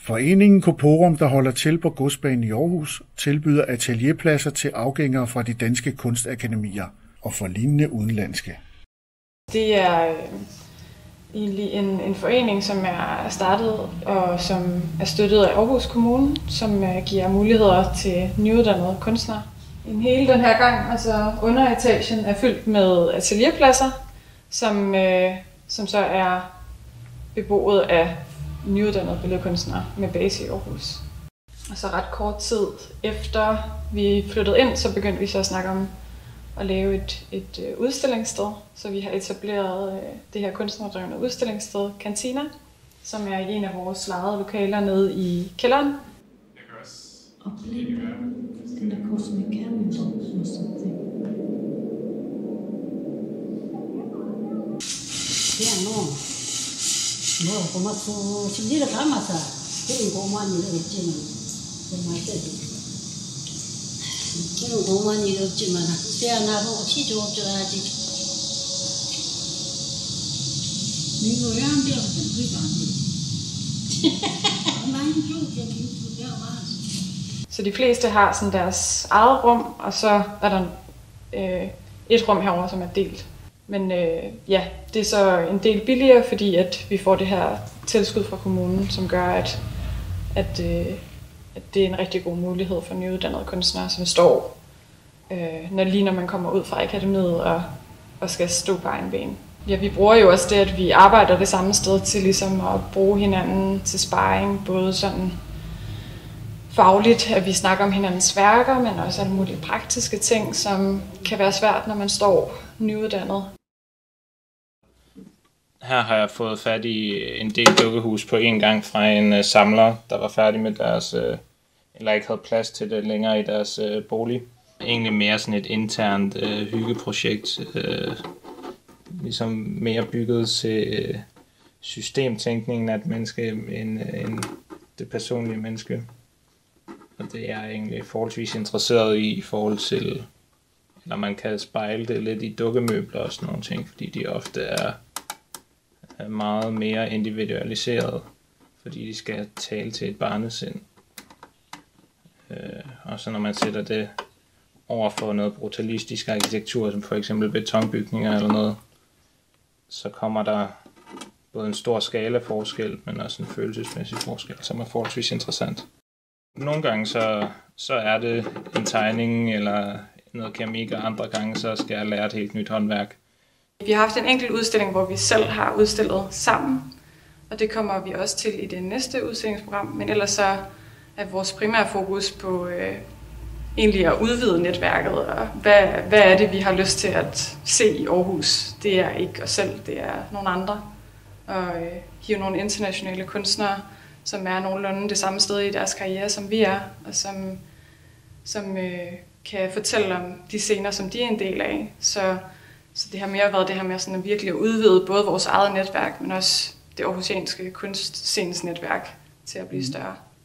Foreningen Corporum, der holder til på Godsbanen i Aarhus, tilbyder atelierpladser til afgængere fra de danske kunstakademier og for lignende udenlandske. Det er egentlig en forening, som er startet og som er støttet af Aarhus Kommune, som giver muligheder til nyuddannede kunstnere. Hele den her gang, altså underetagen, er fyldt med atelierpladser, som så er beboet af nyuddannede billedkunstnere med base i Aarhus. Og så ret kort tid efter vi flyttede ind, så begyndte vi så at snakke om at lave et udstillingssted. Så vi har etableret det her kunstnerdrevne udstillingssted, Cantina, som er en af vores lejede lokaler nede i kælderen. Så de fleste har sådan deres eget rum, og så er der et rum herover, som er delt. Men ja, det er så en del billigere, fordi at vi får det her tilskud fra kommunen, som gør, at det er en rigtig god mulighed for nyuddannede kunstnere, som står, når man kommer ud fra akademiet og skal stå på egen ben. Ja, vi bruger jo også det, at vi arbejder det samme sted til ligesom at bruge hinanden til sparring, både sådan fagligt, at vi snakker om hinandens værker, men også alle mulige praktiske ting, som kan være svært, når man står nyuddannet. Her har jeg fået fat i en del dukkehus på en gang fra en samler, der var færdig med deres, eller ikke havde plads til det længere i deres bolig. Egentlig mere sådan et internt hyggeprojekt, ligesom mere bygget til systemtænkningen af et menneske end det personlige menneske. Og det er jeg egentlig forholdsvis interesseret i forhold til, når man kan spejle det lidt i dukkemøbler og sådan nogle ting, fordi de ofte er meget mere individualiseret, fordi de skal tale til et barnesind. Og så når man sætter det over for noget brutalistisk arkitektur, som for eksempel betonbygninger eller noget, så kommer der både en stor skalaforskel, men også en følelsesmæssig forskel, som er forholdsvis interessant. Nogle gange så er det en tegning eller noget keramik, og andre gange så skal jeg lære et helt nyt håndværk. Vi har haft en enkelt udstilling, hvor vi selv har udstillet sammen, og det kommer vi også til i det næste udstillingsprogram. Men ellers så er vores primære fokus på egentlig at udvide netværket, og hvad er det, vi har lyst til at se i Aarhus. Det er ikke os selv, det er nogle andre. Og hive nogle internationale kunstnere, som er nogenlunde det samme sted i deres karriere, som vi er, og som kan fortælle om de scener, som de er en del af. Så det har mere været det her med sådan at virkelig udvide både vores eget netværk, men også det aarhusianske kunstscenes netværk til at blive større.